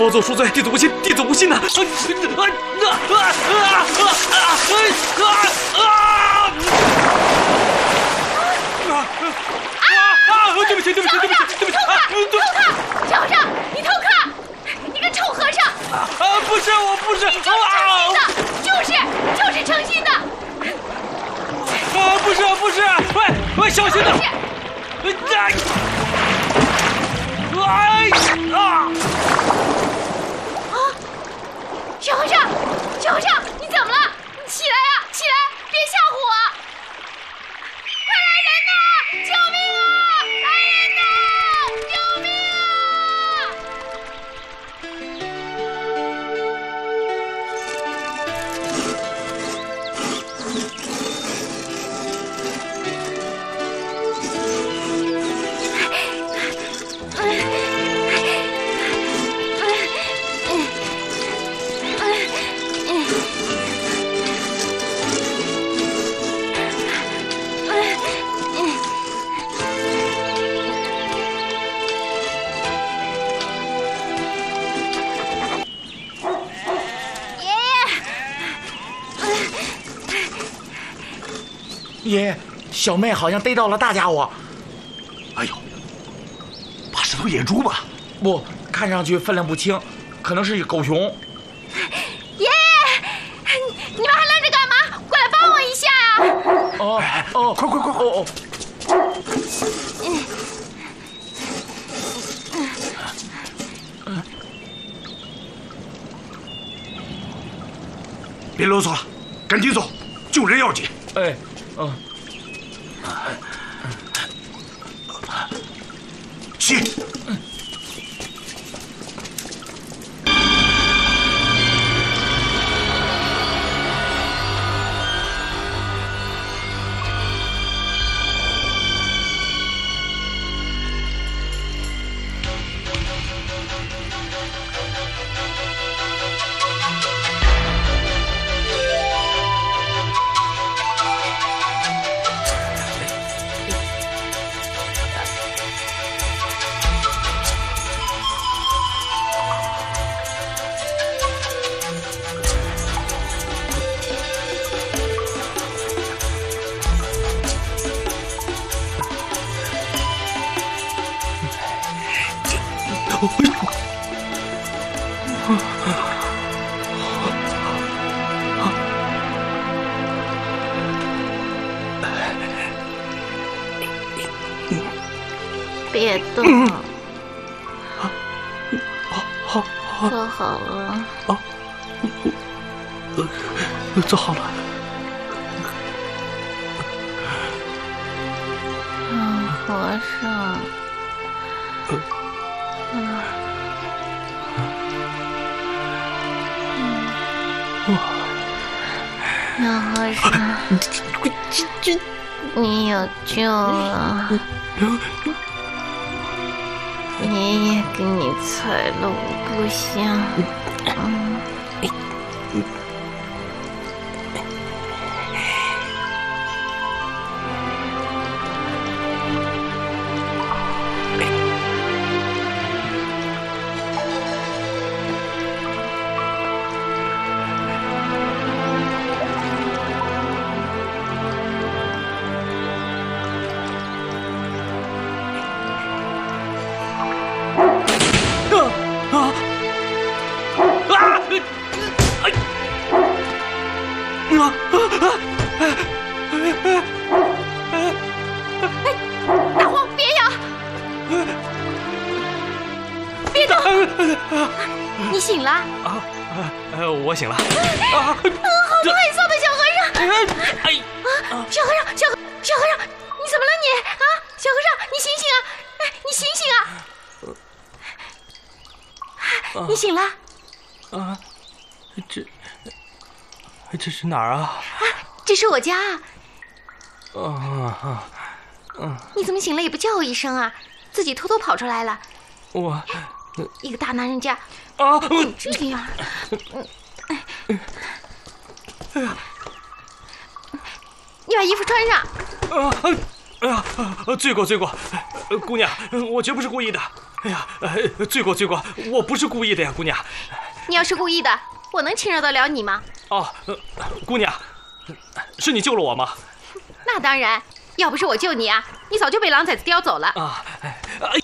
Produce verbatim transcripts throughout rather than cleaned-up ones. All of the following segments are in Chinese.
多做赎罪，弟子无心，弟子无心呐！啊啊啊啊啊啊啊！对不起，对不起，对不起，对不起！ 偷看，小和尚，你偷看，你个臭和尚！ 啊，不是，我不是， 你就是诚心的，就是就是诚心的。 啊，不是，不是，喂喂，小心点！哎！哎啊！ 啊！小和尚，小和尚，你怎么了？你起来呀，起来，别吓唬我！快来人呐！救命啊！来人呐！救命爷爷，小妹好像逮到了大家伙。 哎呦，怕是头野猪吧？ 不，看上去分量不轻，可能是狗熊。 爷爷，你们还愣着干嘛？过来帮我一下呀！ 哦哦， 快快快快！ 哦哦。 别啰嗦了，赶紧走，救人要紧。 哎，嗯。 起。 别动， 好，好， 坐好了。 哦，呃，坐好了。 嗯，和尚。 呃。 嗯。老和尚，你有救了。爷爷给你踩了五步香。嗯。大黄，别咬！别动！你醒了？ 啊，呃，我醒了。啊， 好多害臊的小和尚！ 哎， 啊，小和尚，小和小和尚，你怎么了你？啊，小和尚，你醒醒啊！哎，你醒醒啊！你醒了？ 啊，这这是哪儿啊？ 啊，这是我家啊。 啊啊啊！ 你怎么醒了也不叫我一声啊？自己偷偷跑出来了。 我一个大男人家啊， 这样。 哎呀， 你把衣服穿上。 啊，哎呀，罪过罪过，姑娘，我绝不是故意的。 哎呀，呃，罪过罪过，我不是故意的呀，姑娘。 你要是故意的，我能轻饶得了你吗？ 哦，呃、姑娘，是你救了我吗？ 那当然，要不是我救你啊，你早就被狼崽子叼走了。 啊，哎，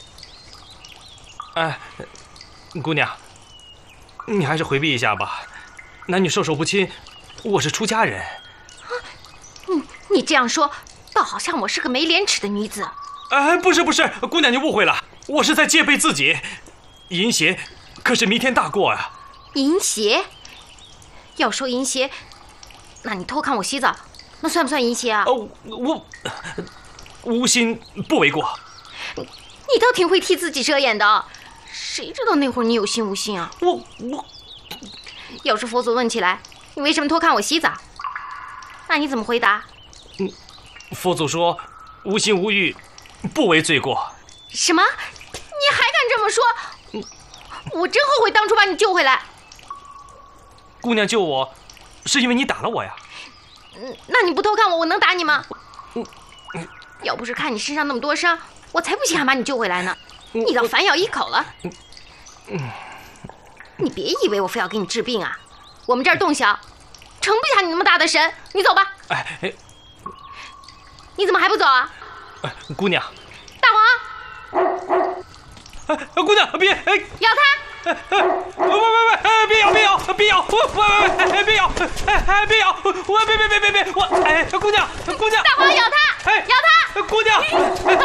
哎，姑娘，你还是回避一下吧，男女授受不亲，我是出家人。 啊，你你这样说，倒好像我是个没廉耻的女子。 哎，不是不是，姑娘你误会了，我是在戒备自己。淫邪可是弥天大过啊！ 淫邪？要说淫邪，那你偷看我洗澡，那算不算淫邪啊？ 哦，我无心不为过。 你倒挺会替自己遮掩的，谁知道那会儿你有心无心啊？ 我我， 要是佛祖问起来，你为什么偷看我洗澡？那你怎么回答？ 嗯，佛祖说无心无欲，不为罪过。 什么？你还敢这么说？我真后悔当初把你救回来。 姑娘救我，是因为你打了我呀？ 嗯，那你不偷看我，我能打你吗？ 嗯， 要不是看你身上那么多伤，我才不稀罕把你救回来呢。你倒反咬一口了。嗯，你别以为我非要给你治病啊！我们这儿洞小，盛不下你那么大的神。你走吧。 哎哎， 你怎么还不走啊？ 哎，姑娘。 大王。 哎，姑娘别哎， 咬他！ 哎哎，喂喂喂，哎别咬别咬别咬，我喂喂喂，哎别咬，哎哎别咬，我别别别别别，我哎姑娘姑娘， 大王咬他， 哎咬他， 姑娘，哎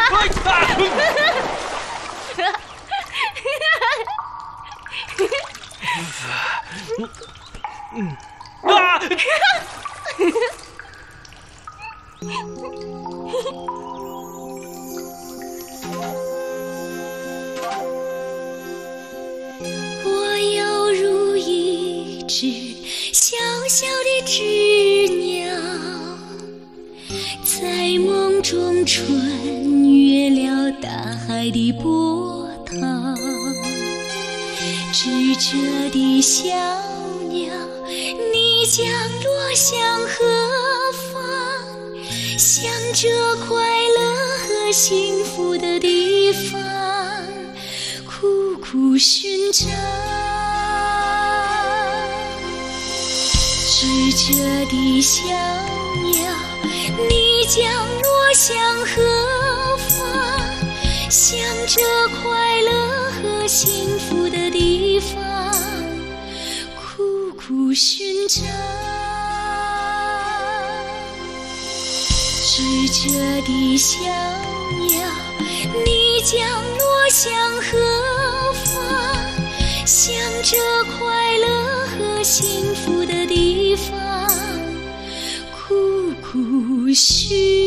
哎，啊！ 我犹如一只小小的知鸟，在梦中穿越了大海的波涛。智者的小鸟，你将落向何方？向着快乐和幸福的地方苦苦寻找。智者的小鸟，你将落向何方？向着快乐和幸福的地方苦苦寻找。智者的小鸟，你将落向何方？向着快乐和幸福的地方苦苦寻找。